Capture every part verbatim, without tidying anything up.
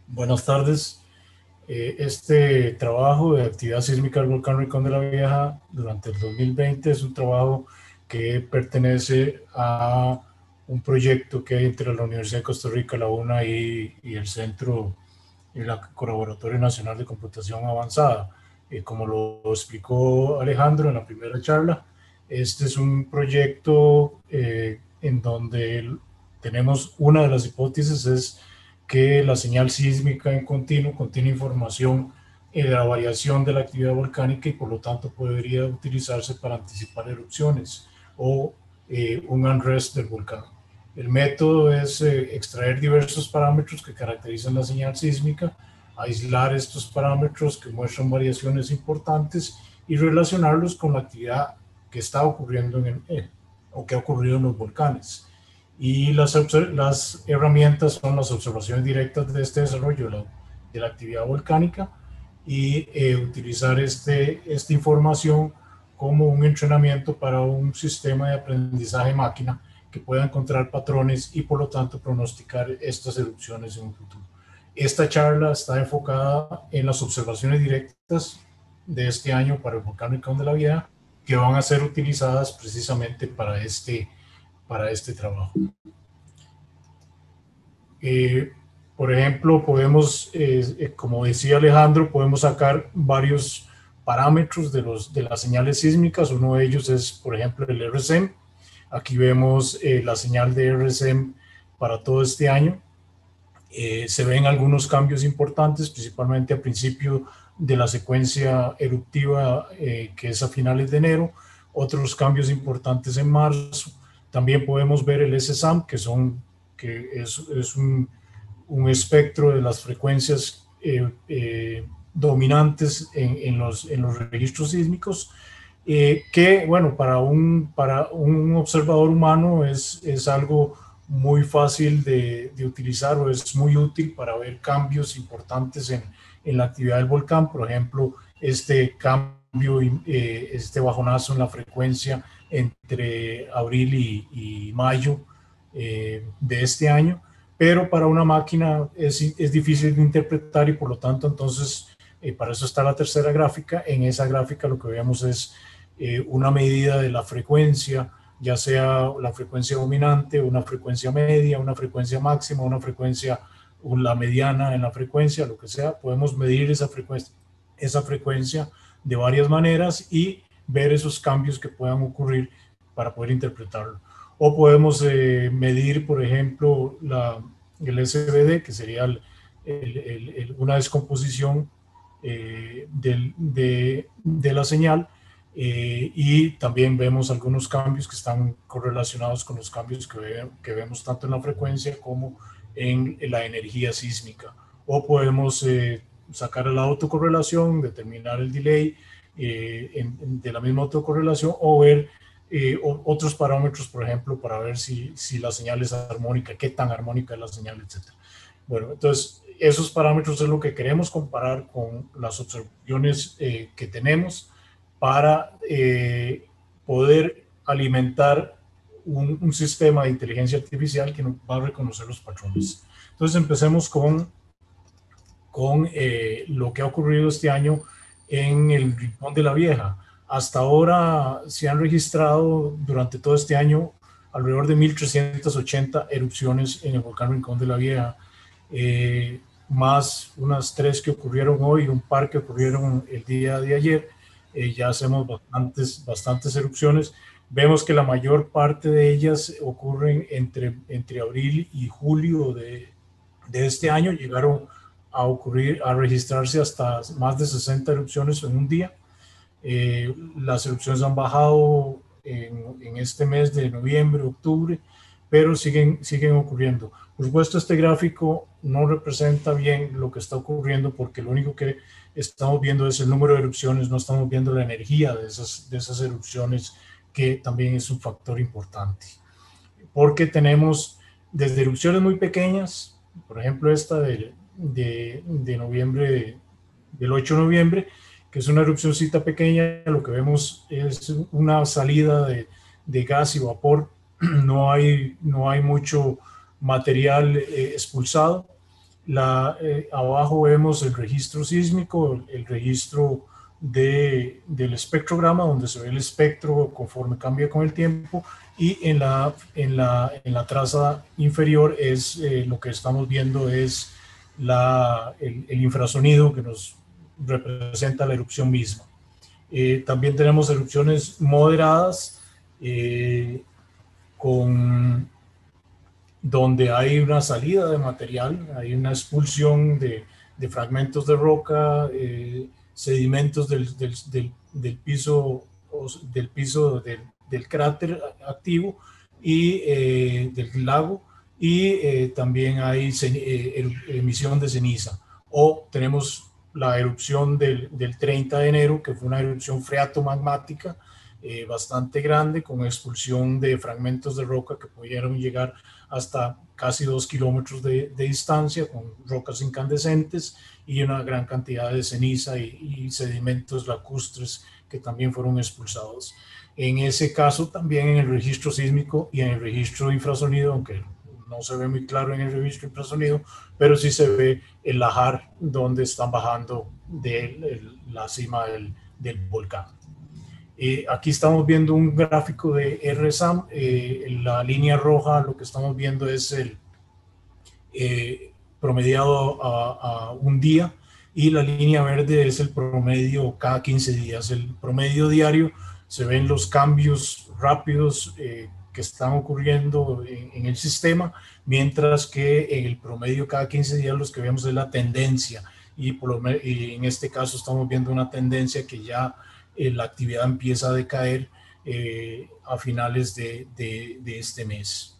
Buenas tardes. Eh, Este trabajo de actividad sísmica del volcán Rincón de la Vieja durante el dos mil veinte es un trabajo que pertenece a un proyecto que hay entre la Universidad de Costa Rica, la UNA y, y el Centro y la Colaboratorio Nacional de Computación Avanzada. Eh, como lo explicó Alejandro en la primera charla, este es un proyecto eh, en donde tenemos una de las hipótesis es que la señal sísmica en continuo contiene información de la variación de la actividad volcánica y por lo tanto podría utilizarse para anticipar erupciones o eh, un unrest del volcán. El método es eh, extraer diversos parámetros que caracterizan la señal sísmica, aislar estos parámetros que muestran variaciones importantes y relacionarlos con la actividad que está ocurriendo en el, eh, o que ha ocurrido en los volcanes. Y las, las herramientas son las observaciones directas de este desarrollo de la, de la actividad volcánica y eh, utilizar este, esta información como un entrenamiento para un sistema de aprendizaje máquina que pueda encontrar patrones y por lo tanto pronosticar estas erupciones en un futuro. Esta charla está enfocada en las observaciones directas de este año para el volcán Rincón de la Vieja que van a ser utilizadas precisamente para este, para este trabajo. Eh, por ejemplo, podemos, eh, como decía Alejandro, podemos sacar varios parámetros de, los, de las señales sísmicas. Uno de ellos es, por ejemplo, el R S M. Aquí vemos eh, la señal de R S M para todo este año. Eh, se ven algunos cambios importantes, principalmente al principio de la secuencia eruptiva, eh, que es a finales de enero. Otros cambios importantes en marzo. También podemos ver el S S A M, que, son, que es, es un, un espectro de las frecuencias eh, eh, dominantes en, en, los, en los registros sísmicos, eh, que, bueno, para un, para un observador humano es, es algo muy fácil de, de utilizar o es muy útil para ver cambios importantes en, en la actividad del volcán. Por ejemplo, este cambio, eh, este bajonazo en la frecuencia entre abril y, y mayo eh, de este año, pero para una máquina es, es difícil de interpretar y por lo tanto entonces eh, para eso está la tercera gráfica. En esa gráfica lo que vemos es eh, una medida de la frecuencia, ya sea la frecuencia dominante, una frecuencia media, una frecuencia máxima, una frecuencia, la mediana en la frecuencia, lo que sea. Podemos medir esa frecuencia, esa frecuencia de varias maneras y ver esos cambios que puedan ocurrir para poder interpretarlo. O podemos eh, medir, por ejemplo, la, el S V D, que sería el, el, el, una descomposición eh, de, de, de la señal. Eh, y también vemos algunos cambios que están correlacionados con los cambios que, ve, que vemos tanto en la frecuencia como en, en la energía sísmica. O podemos eh, sacar la autocorrelación, determinar el delay eh, en, en, de la misma autocorrelación o ver eh, o, otros parámetros, por ejemplo, para ver si, si la señal es armónica, qué tan armónica es la señal, etcétera. Bueno, entonces esos parámetros es lo que queremos comparar con las observaciones eh, que tenemos para eh, poder alimentar un, un, sistema de inteligencia artificial que nos va a reconocer los patrones. Entonces empecemos con, con eh, lo que ha ocurrido este año en el Rincón de la Vieja. Hasta ahora se han registrado durante todo este año alrededor de mil trescientas ochenta erupciones en el volcán Rincón de la Vieja, eh, más unas tres que ocurrieron hoy y un par que ocurrieron el día de ayer. Eh, ya hacemos bastantes, bastantes erupciones. Vemos que la mayor parte de ellas ocurren entre, entre abril y julio de, de este año. Llegaron a ocurrir, a registrarse hasta más de sesenta erupciones en un día. Eh, las erupciones han bajado en, en este mes de noviembre, octubre, pero siguen, siguen ocurriendo. Por supuesto, este gráfico no representa bien lo que está ocurriendo porque lo único que estamos viendo es el número de erupciones, no estamos viendo la energía de esas, de esas erupciones, que también es un factor importante. Porque tenemos desde erupciones muy pequeñas, por ejemplo esta de, de, de noviembre, del ocho de noviembre, que es una erupcióncita pequeña, lo que vemos es una salida de, de gas y vapor, no hay, no hay mucho material eh, expulsado. La, eh, abajo vemos el registro sísmico, el registro de, del espectrograma, donde se ve el espectro conforme cambia con el tiempo, y en la, en la, en la traza inferior es eh, lo que estamos viendo es la, el, el infrasonido que nos representa la erupción misma. Eh, también tenemos erupciones moderadas eh, con donde hay una salida de material, hay una expulsión de, de fragmentos de roca, eh, sedimentos del, del, del, del, piso, del, piso del, del cráter activo y eh, del lago, y eh, también hay eh, emisión de ceniza. O tenemos la erupción del, del treinta de enero, que fue una erupción freatomagmática, Eh, bastante grande, con expulsión de fragmentos de roca que pudieron llegar hasta casi dos kilómetros de, de distancia, con rocas incandescentes y una gran cantidad de ceniza y, y sedimentos lacustres que también fueron expulsados. En ese caso, también en el registro sísmico y en el registro de infrasonido, aunque no se ve muy claro en el registro de infrasonido, pero sí se ve el lajar donde están bajando de la cima del, del volcán. Eh, aquí estamos viendo un gráfico de R S A M. Eh, la línea roja, lo que estamos viendo es el eh, promediado a, a un día, y la línea verde es el promedio cada quince días. El promedio diario se ven los cambios rápidos eh, que están ocurriendo en, en el sistema, mientras que en el promedio cada quince días los que vemos es la tendencia, y, por lo, y en este caso estamos viendo una tendencia que ya eh, la actividad empieza a decaer eh, a finales de, de, de este mes.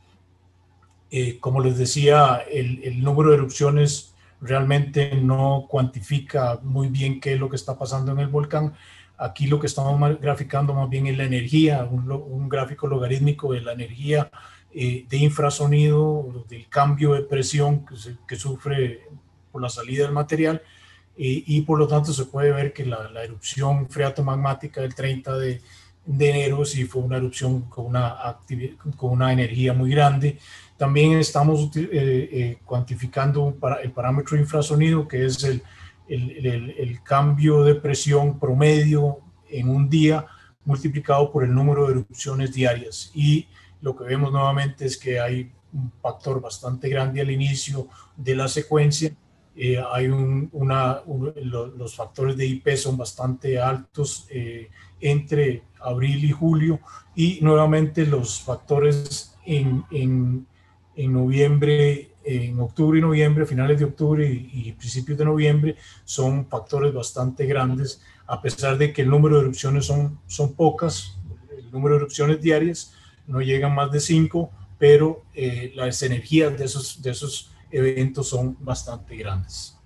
Eh, como les decía, el, el número de erupciones realmente no cuantifica muy bien qué es lo que está pasando en el volcán. Aquí lo que estamos graficando más bien es la energía, un, un gráfico logarítmico de la energía eh, de infrasonido, del cambio de presión que, se, que sufre por la salida del material, eh, y por lo tanto se puede ver que la, la erupción freatomagmática del treinta de enero sí fue una erupción con una, con una energía muy grande. También estamos eh, eh, cuantificando para, el parámetro infrasonido, que es el, el, el, el cambio de presión promedio en un día multiplicado por el número de erupciones diarias. Y lo que vemos nuevamente es que hay un factor bastante grande al inicio de la secuencia. Eh, hay un, una, un, lo, los factores de I P son bastante altos eh, entre abril y julio, y nuevamente los factores en, en en noviembre, en octubre y noviembre, finales de octubre y, y principios de noviembre, son factores bastante grandes, a pesar de que el número de erupciones son, son pocas, el número de erupciones diarias no llegan más de cinco, pero eh, las energías de esos, de esos eventos son bastante grandes.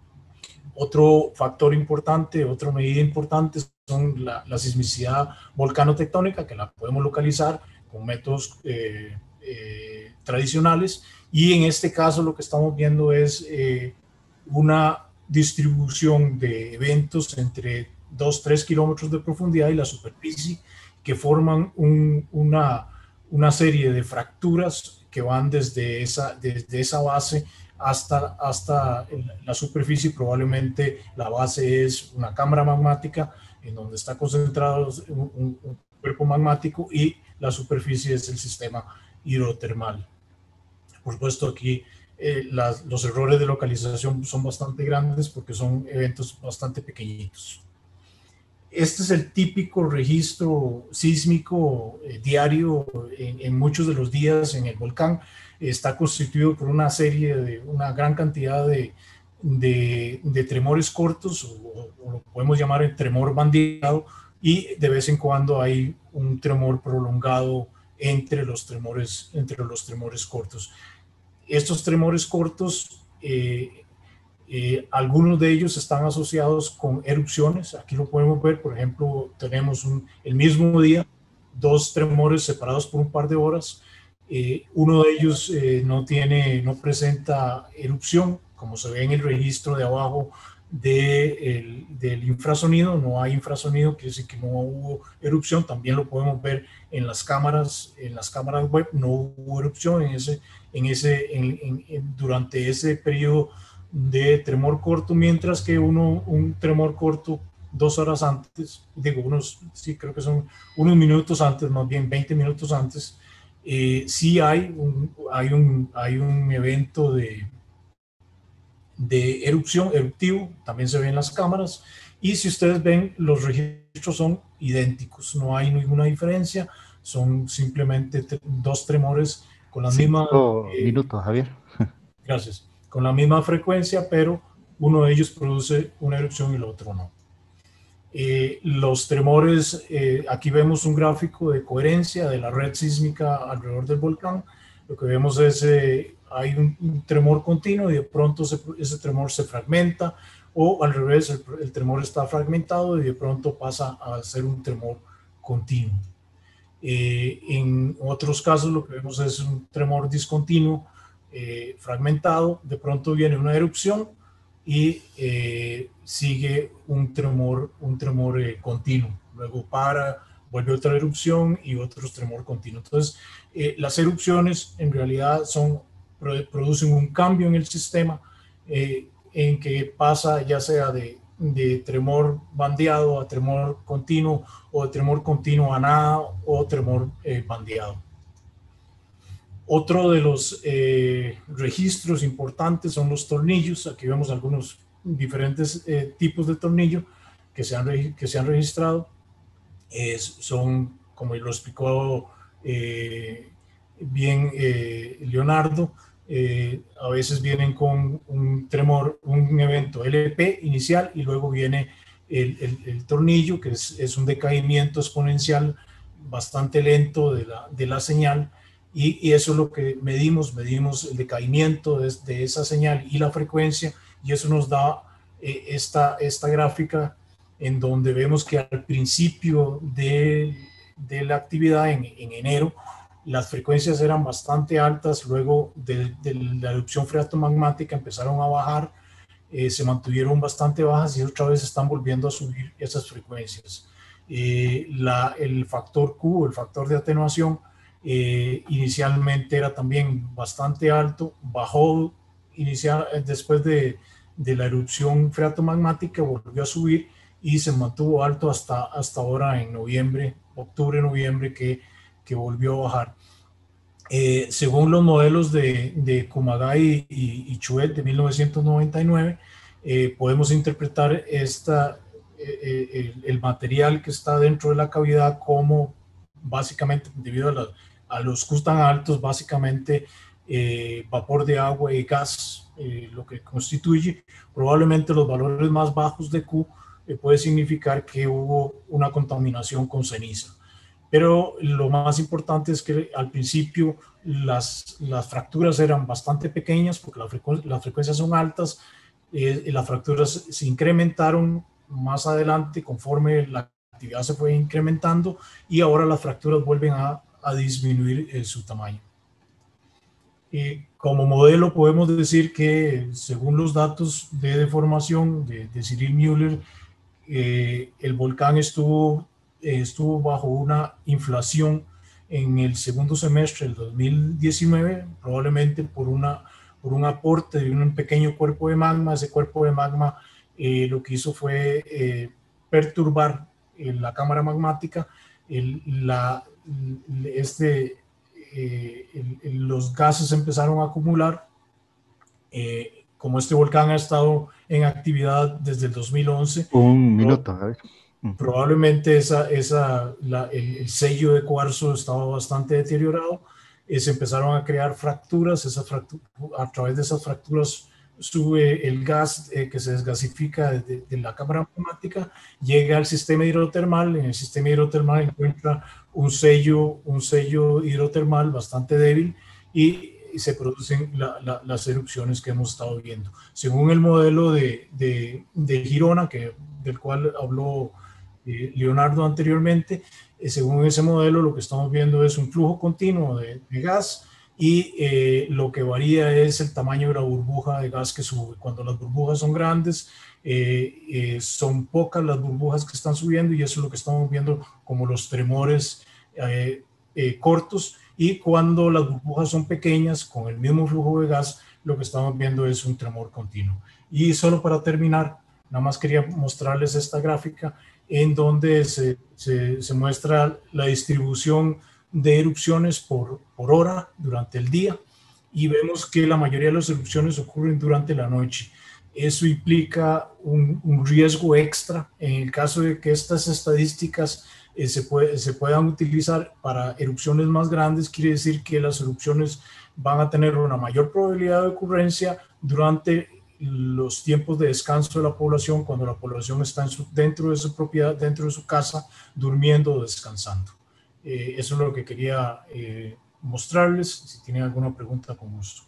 Otro factor importante, otra medida importante son la, la sismicidad volcanotectónica, que la podemos localizar con métodos eh, eh, tradicionales, y en este caso lo que estamos viendo es eh, una distribución de eventos entre dos a tres kilómetros de profundidad y la superficie, que forman un, una, una serie de fracturas que van desde esa, desde esa base hasta, hasta la superficie. Probablemente la base es una cámara magmática en donde está concentrado un, un, un cuerpo magmático, y la superficie es el sistema hidrotermal. Por supuesto, aquí eh, las, los errores de localización son bastante grandes porque son eventos bastante pequeñitos. Este es el típico registro sísmico eh, diario en, en muchos de los días en el volcán. Está constituido por una serie de, una gran cantidad de, de, de tremores cortos, o, o lo podemos llamar el tremor bandeado, y de vez en cuando hay un tremor prolongado entre los tremores, entre los tremores cortos. Estos tremores cortos, eh, eh, algunos de ellos están asociados con erupciones. Aquí lo podemos ver, por ejemplo, tenemos un, el mismo día dos tremores separados por un par de horas. Eh, uno de ellos eh, no tiene, no presenta erupción, como se ve en el registro de abajo de el, del infrasonido. No hay infrasonido, quiere decir que no hubo erupción. También lo podemos ver en las cámaras, en las cámaras web, no hubo erupción en ese, en ese, en, en, en, durante ese periodo de tremor corto, mientras que uno, un tremor corto dos horas antes, digo, unos, sí, creo que son unos minutos antes, más bien veinte minutos antes, eh, sí hay un, hay, un, hay un evento de, de erupción, eruptivo, también se ve en las cámaras, y si ustedes ven, los registros son idénticos, no hay ninguna diferencia, son simplemente dos tremores con la misma... Cinco Eh, minutos, Javier. gracias, con la misma frecuencia, pero uno de ellos produce una erupción y el otro no. Eh, los tremores, eh, aquí vemos un gráfico de coherencia de la red sísmica alrededor del volcán. Lo que vemos es, eh, hay un, un tremor continuo y de pronto se, ese tremor se fragmenta, o al revés, el, el tremor está fragmentado y de pronto pasa a ser un tremor continuo. Eh, en otros casos lo que vemos es un tremor discontinuo, eh, fragmentado, de pronto viene una erupción y eh, sigue un tremor, un tremor eh, continuo. Luego para, vuelve otra erupción y otro tremor continuo. Entonces, eh, las erupciones en realidad son, producen un cambio en el sistema, eh, en que pasa ya sea de, de tremor bandeado a tremor continuo, o de tremor continuo a nada, o tremor eh, bandeado. Otro de los eh, registros importantes son los tornillos. Aquí vemos algunos diferentes eh, tipos de tornillo que se han, que se han registrado. Es, son, como lo explicó eh, bien eh, Leonardo, eh, a veces vienen con un tremor, un evento L P inicial, y luego viene el, el, el tornillo, que es, es un decaimiento exponencial bastante lento de la, de la señal. Y, y eso es lo que medimos, medimos el decaimiento de, de esa señal y la frecuencia, y eso nos da eh, esta, esta gráfica en donde vemos que al principio de, de la actividad en, en enero, las frecuencias eran bastante altas, luego de, de la erupción freatomagmática empezaron a bajar, eh, se mantuvieron bastante bajas y otra vez están volviendo a subir esas frecuencias. Eh, la, el factor Q, el factor de atenuación, Eh, inicialmente era también bastante alto, bajó inicial, después de, de la erupción freatomagmática, volvió a subir y se mantuvo alto hasta, hasta ahora en noviembre, octubre, noviembre, que, que volvió a bajar. Eh, según los modelos de, de Kumagai y, y Chouet de mil novecientos noventa y nueve, eh, podemos interpretar esta, eh, el, el material que está dentro de la cavidad como básicamente, debido a, la, a los Qs tan altos, básicamente eh, vapor de agua y gas, eh, lo que constituye. Probablemente los valores más bajos de Q eh, puede significar que hubo una contaminación con ceniza. Pero lo más importante es que al principio las, las fracturas eran bastante pequeñas, porque la frecu las frecuencias son altas, eh, y las fracturas se incrementaron más adelante conforme la actividad se fue incrementando, y ahora las fracturas vuelven a, a disminuir eh, su tamaño. Y como modelo podemos decir que, según los datos de deformación de, de Cyril Müller, eh, el volcán estuvo, eh, estuvo bajo una inflación en el segundo semestre del dos mil diecinueve, probablemente por, una, por un aporte de un pequeño cuerpo de magma. Ese cuerpo de magma eh, lo que hizo fue eh, perturbar en la cámara magmática, el, la, este, eh, el, el, los gases empezaron a acumular. Eh, como este volcán ha estado en actividad desde el dos mil once, Un pro, minuto, a ver. probablemente esa, esa, la, el, el sello de cuarzo estaba bastante deteriorado. Eh, se empezaron a crear fracturas, esa fractura, a través de esas fracturas sube el gas eh, que se desgasifica de, de la cámara magmática, llega al sistema hidrotermal. En el sistema hidrotermal encuentra un sello, un sello hidrotermal bastante débil, y, y se producen la, la, las erupciones que hemos estado viendo. Según el modelo de, de, de Girona, que, del cual habló eh, Leonardo anteriormente, eh, según ese modelo lo que estamos viendo es un flujo continuo de, de gas, y eh, lo que varía es el tamaño de la burbuja de gas que sube. Cuando las burbujas son grandes, eh, eh, son pocas las burbujas que están subiendo y eso es lo que estamos viendo como los tremores eh, eh, cortos, y cuando las burbujas son pequeñas, con el mismo flujo de gas, lo que estamos viendo es un tremor continuo. Y solo para terminar, nada más quería mostrarles esta gráfica en donde se, se, se muestra la distribución de erupciones por, por hora durante el día, y vemos que la mayoría de las erupciones ocurren durante la noche. Eso implica un, un riesgo extra en el caso de que estas estadísticas eh, se, puede, se puedan utilizar para erupciones más grandes. Quiere decir que las erupciones van a tener una mayor probabilidad de ocurrencia durante los tiempos de descanso de la población, cuando la población está en su, dentro de su propiedad, dentro de su casa, durmiendo o descansando. Eh, eso es lo que quería eh, mostrarles. Si tienen alguna pregunta, con gusto.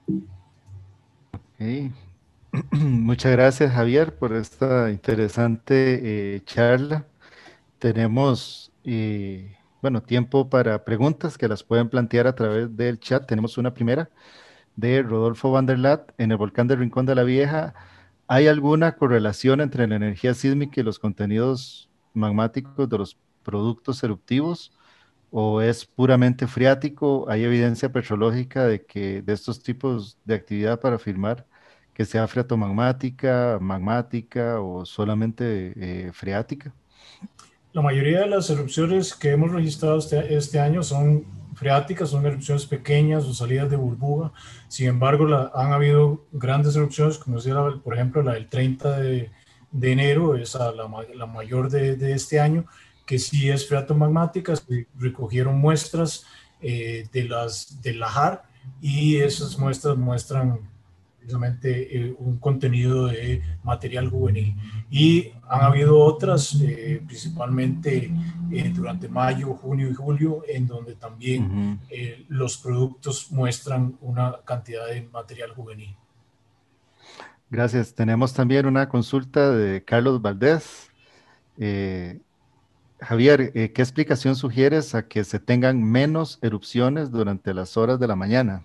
Okay. Muchas gracias, Javier, por esta interesante eh, charla. Tenemos, eh, bueno, tiempo para preguntas que las pueden plantear a través del chat. Tenemos una primera de Rodolfo Van der Lat. En el volcán del Rincón de la Vieja, ¿hay alguna correlación entre la energía sísmica y los contenidos magmáticos de los productos eruptivos? ¿O es puramente freático? ¿Hay evidencia petrológica de que de estos tipos de actividad para afirmar que sea freatomagmática, magmática o solamente eh, freática? La mayoría de las erupciones que hemos registrado este, este año son freáticas, son erupciones pequeñas o salidas de burbuja. Sin embargo, la, han habido grandes erupciones, como decía, la, por ejemplo, la del treinta de, de enero, esa la, la mayor de, de este año, que sí es freatomagmática. Se recogieron muestras eh, de las, del lajar, y esas muestras muestran precisamente eh, un contenido de material juvenil. Y han habido otras, eh, principalmente eh, durante mayo, junio y julio, en donde también Ujú. eh, los productos muestran una cantidad de material juvenil. Gracias. Tenemos también una consulta de Carlos Valdés. Eh, Javier, eh, ¿qué explicación sugieres a que se tengan menos erupciones durante las horas de la mañana?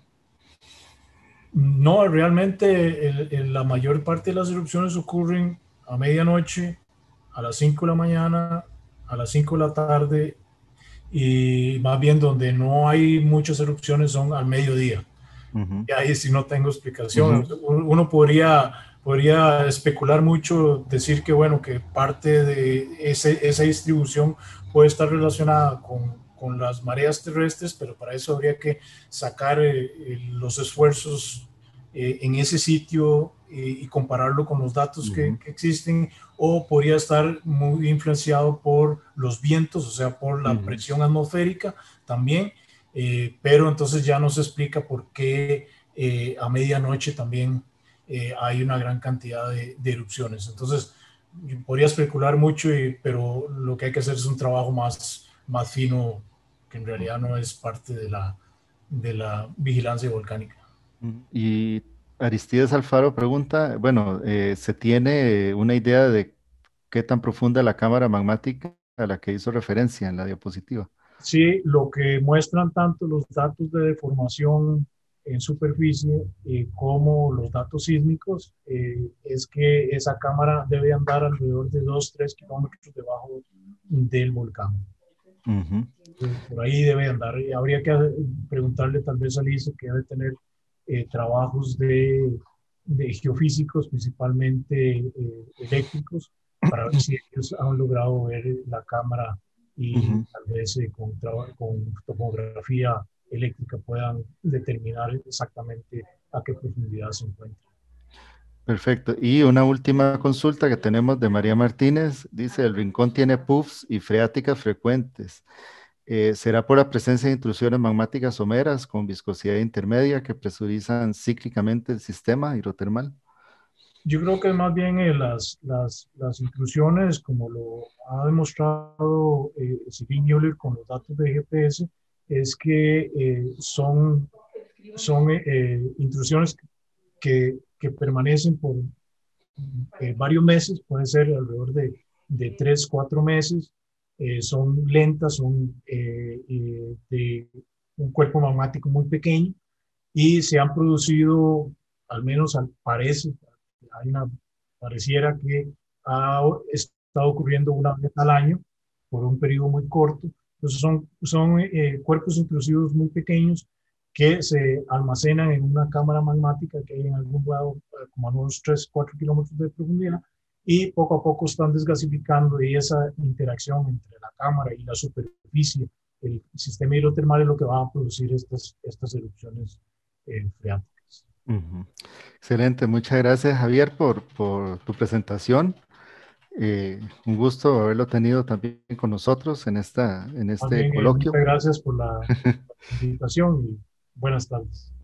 No, realmente el, el, la mayor parte de las erupciones ocurren a medianoche, a las cinco de la mañana, a las cinco de la tarde, y más bien donde no hay muchas erupciones son al mediodía. Ujú, Y ahí sí no tengo explicación. ujú, Uno podría, podría especular mucho, decir que, bueno, que parte de ese, esa distribución puede estar relacionada con, con las mareas terrestres, pero para eso habría que sacar eh, eh, los esfuerzos eh, en ese sitio eh, y compararlo con los datos que, ujú, que existen, o podría estar muy influenciado por los vientos, o sea, por la ujú. presión atmosférica también. Eh, pero entonces ya nos explica por qué eh, a medianoche también eh, hay una gran cantidad de, de erupciones. Entonces, podría especular mucho, y, pero lo que hay que hacer es un trabajo más, más fino, que en realidad no es parte de la, de la vigilancia volcánica. Ujú. Y Aristides Alfaro pregunta, bueno, eh, ¿se tiene una idea de qué tan profunda la cámara magmática a la que hizo referencia en la diapositiva? Sí, lo que muestran tanto los datos de deformación en superficie eh, como los datos sísmicos eh, es que esa cámara debe andar alrededor de dos tres kilómetros debajo del volcán. Ujú, Entonces, por ahí debe andar. Y habría que preguntarle tal vez a Lisa, que debe tener eh, trabajos de, de geofísicos, principalmente eh, eléctricos, para ver si ellos han logrado ver la cámara, y ujú. tal vez eh, con, con tomografía eléctrica puedan determinar exactamente a qué profundidad se encuentra. Perfecto. Y una última consulta que tenemos de María Martínez. Dice, el rincón tiene puffs y freáticas frecuentes. Eh, ¿será por la presencia de intrusiones magmáticas someras con viscosidad intermedia que presurizan cíclicamente el sistema hidrotermal? Yo creo que más bien eh, las, las, las intrusiones, como lo ha demostrado eh, Sylvie Mueller con los datos de G P S, es que eh, son, son eh, eh, intrusiones que, que permanecen por eh, varios meses, puede ser alrededor de, de tres, cuatro meses, eh, son lentas, son eh, eh, de un cuerpo magmático muy pequeño, y se han producido, al menos al- parece, hay una, pareciera que ha estado ocurriendo una vez al año por un periodo muy corto. Entonces son, son eh, cuerpos intrusivos muy pequeños que se almacenan en una cámara magmática que hay en algún lado, eh, como a unos tres cuatro kilómetros de profundidad, y poco a poco están desgasificando, y esa interacción entre la cámara y la superficie, el sistema hidrotermal, es lo que va a producir estas, estas erupciones eh, freáticas. Ujú. Excelente, muchas gracias Javier por, por tu presentación. Eh, un gusto haberlo tenido también con nosotros en esta, en este También eh, muchas coloquio. gracias por la, por la invitación y buenas tardes.